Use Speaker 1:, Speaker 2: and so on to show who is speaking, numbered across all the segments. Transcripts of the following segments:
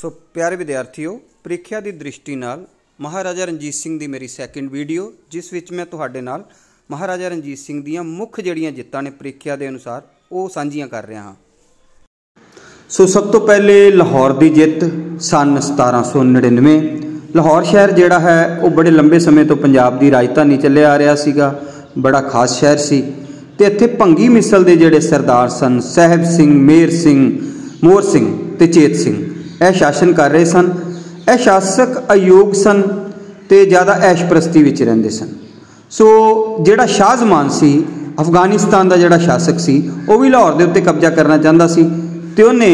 Speaker 1: सो प्यारे विद्यार्थियों, ਪ੍ਰੀਖਿਆ ਦੀ ਦ੍ਰਿਸ਼ਟੀ ਨਾਲ ਮਹਾਰਾਜਾ ਰਣਜੀਤ ਸਿੰਘ ਦੀ ਮੇਰੀ ਸੈਕਿੰਡ ਵੀਡੀਓ, ਜਿਸ ਵਿੱਚ ਮੈਂ ਤੁਹਾਡੇ ਨਾਲ ਮਹਾਰਾਜਾ ਰਣਜੀਤ ਸਿੰਘ ਦੀਆਂ ਮੁੱਖ ਜਿਹੜੀਆਂ ਜਿੱਤਾਂ ਨੇ ਪ੍ਰੀਖਿਆ ਦੇ ਅਨੁਸਾਰ ਉਹ ਸਾਂਝੀਆਂ ਕਰ ਰਿਹਾ ਹਾਂ। ਸੋ ਸਭ ਤੋਂ ਪਹਿਲੇ ਲਾਹੌਰ ਦੀ ਜਿੱਤ ਸਨ 1799। ਲਾਹੌਰ ਸ਼ਹਿਰ ਜਿਹੜਾ ਹੈ ਉਹ ਬੜੇ ਲੰਬੇ ਸਮੇਂ ਤੋਂ ਪੰਜਾਬ ਦੀ ਰਾਜਧਾਨੀ ਚੱਲਿਆ ਆ ਰਿਹਾ ਸੀਗਾ, ਬੜਾ ਖਾਸ ਸ਼ਹਿਰ ਸੀ। ਤੇ ਇੱਥੇ ਭੰਗੀ ਮਿਸਲ ਦੇ ਜਿਹੜੇ ਸਰਦਾਰ ਸਨ ਸਾਹਿਬ ਸਿੰਘ, ਮੇਰ ਸਿੰਘ, ਮੋਹਰ ਸਿੰਘ ਤੇ ਚੇਤ ਸਿੰਘ, ਇਹ शासन कर रहे सन। ਇਹ शासक अयोग सन ਤੇ ज़्यादा ऐशप्रस्ती विच रहिंदे सन। सो जिहड़ा शाह जमान सी अफगानिस्तान का जिहड़ा शासक सी वो भी लाहौर के उत्ते कब्जा करना चाहता सी ते उहने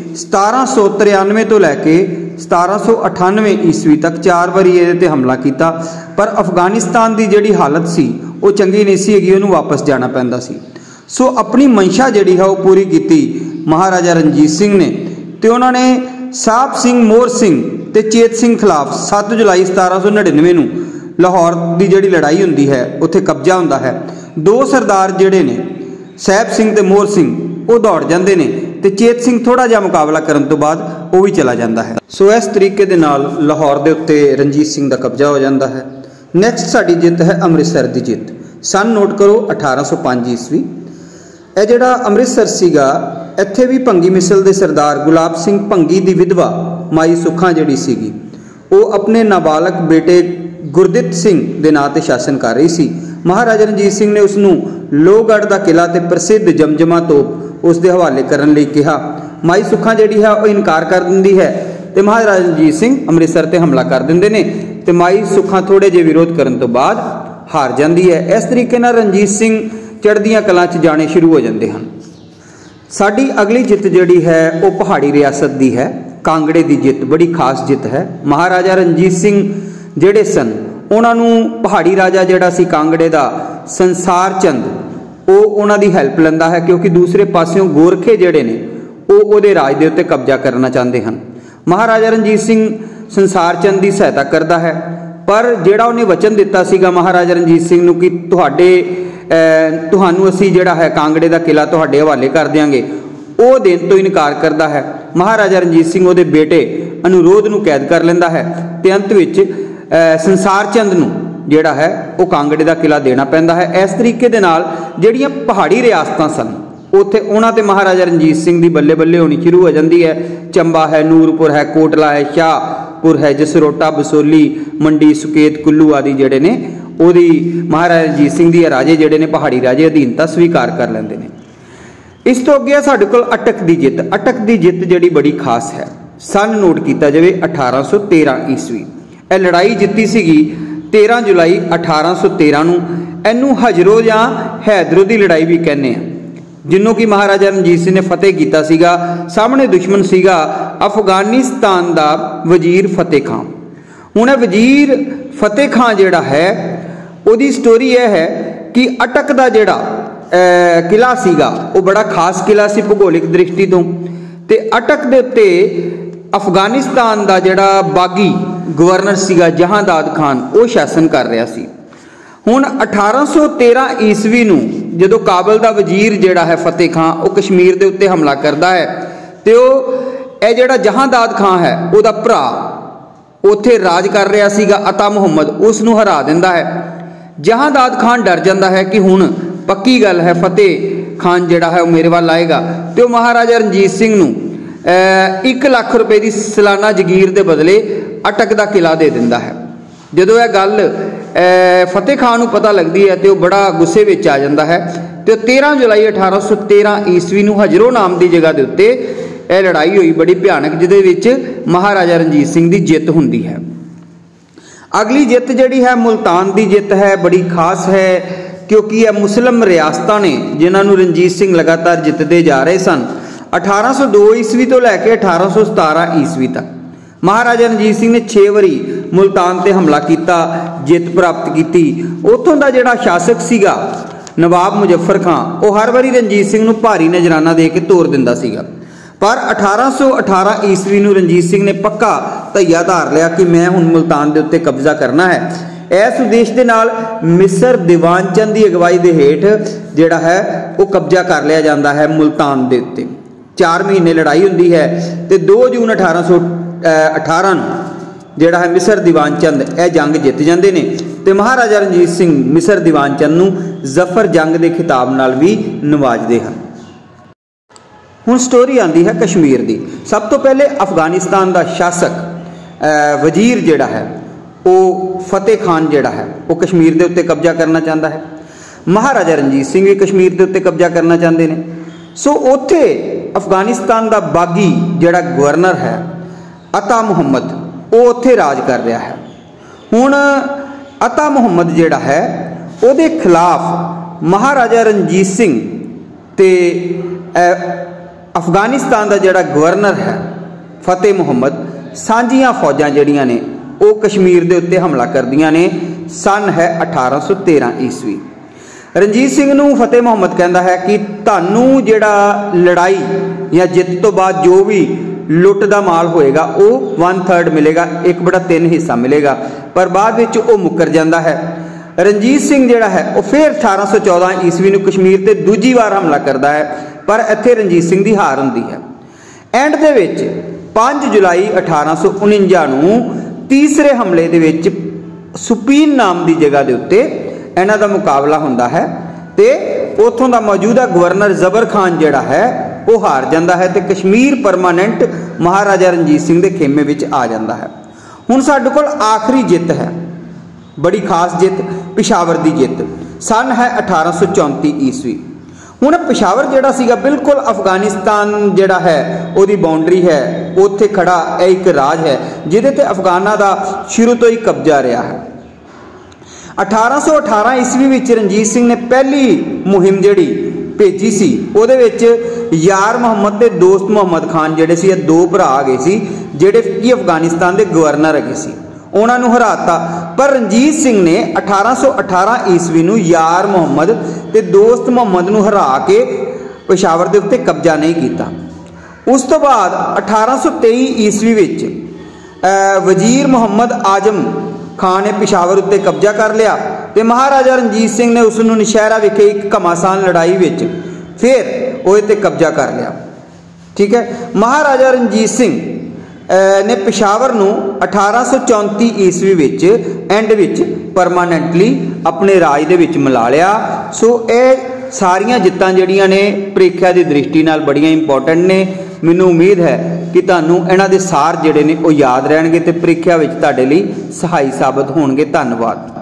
Speaker 1: 1793 तो लैके 1798 ईस्वी तक 4 वारी इहदे ते हमला किया, पर अफगानिस्तान की जिहड़ी हालत सी वो चंगी नहीं सी हैगी, उहनूं वापस जाना पैंदा सी। सो अपनी मंशा जिहड़ी है वो पूरी की महाराजा रणजीत सिंह ने, ते उन्होंने साहब सिंह, मोहर सिंह ते चेत सिंह खिलाफ 7 जुलाई 1799 नूं लाहौर की जिहड़ी लड़ाई हुंदी है उत्थे कब्जा हुंदा है। दो सरदार जिहड़े ने साहब सिंह ते मोहर सिंह वो दौड़ जाते हैं ते चेत सिंह थोड़ा जिहा मुकाबला करन तो बाद वो भी चला जाता है। सो इस तरीके दे नाल लाहौर के उत्ते रणजीत सिंह का कब्जा हो जाता है। नैक्सट साडी जित है अमृतसर की जित। सन नोट करो 1805 ईस्वी। यह जिहड़ा अमृतसर सीगा, ਇੱਥੇ भी भंगी मिसल के सरदार गुलाब सिंह भंगी की विधवा माई सुखा जिहड़ी सीगी वो अपने नाबालग बेटे गुरदित सिंह के नां ते शासन कर रही सी। महाराजा रणजीत सिंह ने उसनूं लोहगढ़ का किला ते प्रसिद्ध जमजमा तोप उसके हवाले करने लई कहा। माई सुखा जिहड़ी है वो इनकार कर दिंदी है ते महाराजा रणजीत सिंह अमृतसर ते हमला कर दिंदे ने ते माई सुखा थोड़े जे विरोध करन तो बाद हार जाती है। इस तरीके नाल रणजीत सिंह चढ़दियां कलां च जाने शुरू हो जाते हैं। साडी अगली जित जिहड़ी है वो पहाड़ी रियासत की है, कांगड़े की जित बड़ी खास जित है। महाराजा रणजीत सिंह जिहड़े सन उन्हां नूं पहाड़ी राजा जिहड़ा सी कांगड़े का संसार चंद वो उन्हां दी हैल्प लैंदा है, क्योंकि दूसरे पासियों गोरखे जिहड़े ने वो उहदे राज दे उत्ते कब्जा करना चाहते हैं। महाराजा रणजीत सिंह संसार चंद की सहायता करता है, पर जिहड़ा उन्हें वचन दिता सीगा महाराजा रणजीत सिंह नूं कि तुहानूं असीं जिहड़ा है कांगड़े का किला तुहाडे हवाले कर देंगे, वो देन तो इनकार करता है। महाराजा रणजीत सिंह उहदे बेटे अनुरोध नूं कैद कर लैंदा है ते अंत विच संसार चंद नूं जिहड़ा है वो कांगड़े का किला देना पैंदा है। इस तरीके दे नाल जिहड़ियां पहाड़ी रियासतां सन उत्थे उन्हां ते महाराजा रणजीत सिंह की बल्ले बल्ले होनी शुरू हो जाती है। चंबा है, नूरपुर है, कोटला है, शाहपुर है, जसरोटा, बसोली, मंडी, सुकेत, कुल्लू आदि जिहड़े ने ਉਹਦੀ महाराजा रणजीत सिंह दी राजे जिहड़े ने पहाड़ी राजे अधीनता स्वीकार कर लैंदे ने। इस तो अगे साडे कोल अटक की जित। अटक की जित जिहड़ी बड़ी खास है। सन नोट किया जाए 1813 ईस्वी। यह लड़ाई जित्ती सीगी 13 जुलाई 1813 नूं। इहनूं हजरो या हैदरो की लड़ाई भी कहने हैं, जिन्हों की महाराजा रणजीत सिंह ने फतेह किया सीगा। सामने दुश्मन सीगा अफगानिस्तान का वजीर फतेह खान। हुण वजीर फतेह खान जिहड़ा है ਉਹਦੀ स्टोरी यह है कि अटक का जिहड़ा किला सीगा वो बड़ा खास किला सी भूगोलिक दृष्टि तो। ते अटक दे उत्ते अफगानिस्तान का जिहड़ा बागी गवर्नर सीगा जहांदाद खान वो शासन कर रहा सी। हुण 1813 ईस्वी नूं जदों काबल का वजीर जिहड़ा है फतेह खान वो कश्मीर के उत्ते हमला करता है तो यह जिहड़ा जहांदाद खान है उसका भरा उत्थे राज कर रहा सीगा अता मुहम्मद, उसनूं हरा दिंदा है। जहांदाद खान डर जाता है कि हुण पक्की गल है फतेह खान जिहड़ा है वो मेरे वाल आएगा, तो महाराजा रणजीत सिंह नूं 1 लाख रुपए की सालाना जगीर के बदले अटक का किला दे दिंदा है। जदों यह गल फतेह खान नूं पता लगती है तो बड़ा गुस्से विच आ जाता है। तो 13 जुलाई 1813 ईस्वी नूं हजरो नाम की जगह के उत्ते यह लड़ाई हुई बड़ी भयानक, जिहदे विच महाराजा रणजीत सिंह की जित हुंदी है। अगली जित जिहड़ी है मुल्तान की जित है, बड़ी खास है, क्योंकि यह मुस्लिम रियासतां ने जिन्होंने रणजीत सिंह लगातार जितते जा रहे सन। 1802 ईस्वी तो लैके 1817 ईस्वी तक महाराजा रणजीत सिंह ने 6 वारी मुल्तान ते हमला किया, जित प्राप्त की। उत्थों का जिहड़ा शासक सीगा नवाब मुजफ्फर खान वो हर वारी रणजीत सिंह नूं भारी नजराना दे के तोड़ दिंदा सीगा, पर 1818 ईस्वी नूं रणजीत सिंह ने पक्का धैया धार लिया कि मैं हुण मुल्तान के उत्ते कब्जा करना है। इस उद्देश्य के नाल मिस्र दीवान चंद की अगवाई के हेठ जिहड़ा है वो कब्जा कर लिया जाता है मुल्तान के उत्ते। 4 महीने लड़ाई होंदी है तो 2 जून 1818 ਨੂੰ ਜਿਹੜਾ ਹੈ ਮਿਸਰ ਦੀਵਾਨ ਚੰਦ ਇਹ ਜੰਗ ਜਿੱਤ ਜਾਂਦੇ ਨੇ ਤੇ ਮਹਾਰਾਜਾ ਰਣਜੀਤ ਸਿੰਘ ਮਿਸਰ ਦੀਵਾਨ ਚੰਦ ਨੂੰ ਜ਼ਫਰ ਜੰਗ ਦੇ ਖਿਤਾਬ ਨਾਲ ਵੀ ਨਵਾਜਦੇ ਹਨ। ਹੁਣ ਸਟੋਰੀ ਆਉਂਦੀ ਹੈ ਕਸ਼ਮੀਰ ਦੀ। ਸਭ ਤੋਂ ਪਹਿਲੇ ਅਫਗਾਨਿਸਤਾਨ ਦਾ ਸ਼ਾਸਕ ਵਜ਼ੀਰ ਜਿਹੜਾ ਹੈ ਉਹ ਫਤਿਹ ਖਾਨ ਜਿਹੜਾ ਹੈ ਉਹ ਕਸ਼ਮੀਰ ਦੇ ਉੱਤੇ ਕਬਜ਼ਾ ਕਰਨਾ ਚਾਹੁੰਦਾ ਹੈ। ਮਹਾਰਾਜਾ ਰਣਜੀਤ ਸਿੰਘ ਵੀ ਕਸ਼ਮੀਰ ਦੇ ਉੱਤੇ ਕਬਜ਼ਾ ਕਰਨਾ ਚਾਹੁੰਦੇ ਨੇ। ਸੋ ਉੱਥੇ ਅਫਗਾਨਿਸਤਾਨ ਦਾ ਬਾਗੀ ਜਿਹੜਾ ਗਵਰਨਰ ਹੈ ਅਤਾ ਮੁਹੰਮਦ ਉਹ ਉੱਥੇ ਰਾਜ ਕਰ ਰਿਹਾ ਹੈ। ਹੁਣ ਅਤਾ ਮੁਹੰਮਦ ਜਿਹੜਾ ਹੈ ਉਹਦੇ ਖਿਲਾਫ ਮਹਾਰਾਜਾ ਰਣਜੀਤ ਸਿੰਘ ਤੇ ਅਫਗਾਨਿਸਤਾਨ ਦਾ ਜਿਹੜਾ ਗਵਰਨਰ ਹੈ ਫਤਿਹ ਮੁਹੰਮਦ ਸਾਂਝੀਆਂ ਫੌਜਾਂ ਜਿਹੜੀਆਂ ਨੇ ਉਹ ਕਸ਼ਮੀਰ ਦੇ ਉੱਤੇ ਹਮਲਾ ਕਰਦੀਆਂ ਨੇ। ਸਨ ਹੈ 1813 ਈਸਵੀ। ਰਣਜੀਤ ਸਿੰਘ ਨੂੰ ਫਤਿਹ ਮੁਹੰਮਦ ਕਹਿੰਦਾ ਹੈ ਕਿ ਤੁਹਾਨੂੰ ਜਿਹੜਾ ਲੜਾਈ ਜਾਂ ਜਿੱਤ ਤੋਂ ਬਾਅਦ ਜੋ ਵੀ ਲੁੱਟ ਦਾ ਮਾਲ ਹੋਏਗਾ ਉਹ 1/3 ਮਿਲੇਗਾ, 1/3 ਹਿੱਸਾ ਮਿਲੇਗਾ। ਪਰ ਬਾਅਦ ਵਿੱਚ ਉਹ ਮੁੱਕਰ ਜਾਂਦਾ ਹੈ। ਰਣਜੀਤ ਸਿੰਘ ਜਿਹੜਾ ਹੈ ਉਹ ਫਿਰ 1814 ਈਸਵੀ ਨੂੰ ਕਸ਼ਮੀਰ ਤੇ ਦੂਜੀ ਵਾਰ ਹਮਲਾ ਕਰਦਾ ਹੈ, ਪਰ ਇੱਥੇ ਰਣਜੀਤ ਸਿੰਘ ਦੀ ਹਾਰ ਹੁੰਦੀ ਹੈ। ਐਂਡ ਦੇ ਵਿੱਚ 5 ਜੁਲਾਈ 1849 ਨੂੰ ਤੀਸਰੇ ਹਮਲੇ ਦੇ ਵਿੱਚ ਸੁਪੀਨ ਨਾਮ ਦੀ ਜਗ੍ਹਾ ਦੇ ਉੱਤੇ ਇਹਨਾਂ ਦਾ ਮੁਕਾਬਲਾ ਹੁੰਦਾ ਹੈ ਤੇ ਉੱਥੋਂ ਦਾ ਮੌਜੂਦਾ ਗਵਰਨਰ ਜ਼ਬਰ ਖਾਨ ਜਿਹੜਾ ਹੈ ਉਹ ਹਾਰ ਜਾਂਦਾ ਹੈ ਤੇ ਕਸ਼ਮੀਰ ਪਰਮਾਨੈਂਟ ਮਹਾਰਾਜਾ ਰਣਜੀਤ ਸਿੰਘ ਦੇ ਖੇਮੇ ਵਿੱਚ ਆ ਜਾਂਦਾ ਹੈ। ਹੁਣ ਸਾਡੇ ਕੋਲ ਆਖਰੀ ਜਿੱਤ ਹੈ, ਬੜੀ ਖਾਸ ਜਿੱਤ, ਪਿਸ਼ਾਵਰ ਦੀ ਜਿੱਤ। ਸਨ ਹੈ 1834 ਈਸਵੀ। ਹੁਣ ਪਿਸ਼ਾਵਰ ਜਿਹੜਾ ਸੀਗਾ ਬਿਲਕੁਲ ਅਫਗਾਨਿਸਤਾਨ ਜਿਹੜਾ ਹੈ ਉਹਦੀ ਬਾਉਂਡਰੀ ਹੈ, ਉੱਥੇ ਖੜਾ ਇਹ ਇੱਕ ਰਾਜ ਹੈ ਜਿਹਦੇ ਤੇ ਅਫਗਾਨਾਂ ਦਾ ਸ਼ੁਰੂ ਤੋਂ ਹੀ ਕਬਜ਼ਾ ਰਿਹਾ ਹੈ। 1818 ਈਸਵੀ ਵਿੱਚ ਰਣਜੀਤ ਸਿੰਘ ਨੇ ਪਹਿਲੀ ਮੁਹਿੰਮ ਜਿਹੜੀ ਭੇਜੀ ਸੀ ਉਹਦੇ ਵਿੱਚ ਯਾਰ ਮੁਹੰਮਦ ਤੇ ਦੋਸਤ ਮੁਹੰਮਦ ਖਾਨ ਜਿਹੜੇ ਸੀ ਇਹ ਦੋ ਭਰਾ ਆ ਗਏ ਸੀ ਜਿਹੜੇ ਕਿ ਅਫਗਾਨਿਸਤਾਨ ਦੇ ਗਵਰਨਰ ਹੈਗੇ ਸੀ, ਉਹਨਾਂ ਨੂੰ ਹਰਾਤਾ। ਪਰ ਰਣਜੀਤ ਸਿੰਘ ਨੇ 1818 ਈਸਵੀ ਨੂੰ ਯਾਰ ਮੁਹੰਮਦ ਤੇ ਦੋਸਤ ਮੁਹੰਮਦ ਨੂੰ ਹਰਾ ਕੇ ਪਿਸ਼ਾਵਰ ਦੇ ਉੱਤੇ ਕਬਜ਼ਾ ਨਹੀਂ ਕੀਤਾ। ਉਸ ਤੋਂ ਬਾਅਦ 1823 ਈਸਵੀ ਵਿੱਚ ਵਜ਼ੀਰ ਮੁਹੰਮਦ ਆਜ਼ਮ ਖਾਨ ਨੇ ਪਿਸ਼ਾਵਰ ਉੱਤੇ ਕਬਜ਼ਾ ਕਰ ਲਿਆ ਤੇ ਮਹਾਰਾਜਾ ਰਣਜੀਤ ਸਿੰਘ ਨੇ ਉਸ ਨੂੰ ਨੌਸ਼ਹਿਰਾ ਵਿਖੇ ਇੱਕ ਘਮਾਸਾਨ ਲੜਾਈ ਵਿੱਚ ਫਿਰ ਉਹਦੇ ਤੇ ਕਬਜ਼ਾ ਕਰ ਲਿਆ। ਠੀਕ ਹੈ। ਮਹਾਰਾਜਾ ਰਣਜੀਤ ਸਿੰਘ ਨੇ ਪਿਸ਼ਾਵਰ ਨੂੰ 1834 ਈਸਵੀ ਵਿੱਚ ਐਂਡ ਵਿੱਚ ਪਰਮਾਨੈਂਟਲੀ ਆਪਣੇ ਰਾਜ ਦੇ ਵਿੱਚ ਮਿਲਾ ਲਿਆ। ਸੋ ਇਹ ਸਾਰੀਆਂ ਜਿੱਤਾਂ ਜਿਹੜੀਆਂ ਨੇ ਪ੍ਰੀਖਿਆ ਦੀ ਦ੍ਰਿਸ਼ਟੀ ਨਾਲ ਬੜੀਆਂ ਇੰਪੋਰਟੈਂਟ ਨੇ। ਮੈਨੂੰ ਉਮੀਦ ਹੈ ਕਿ ਤੁਹਾਨੂੰ ਇਹਨਾਂ ਦੇ ਸਾਰ ਜਿਹੜੇ ਨੇ ਉਹ ਯਾਦ ਰਹਿਣਗੇ ਤੇ ਪ੍ਰੀਖਿਆ ਵਿੱਚ ਤੁਹਾਡੇ ਲਈ ਸਹਾਈ ਸਾਬਤ ਹੋਣਗੇ। ਧੰਨਵਾਦ।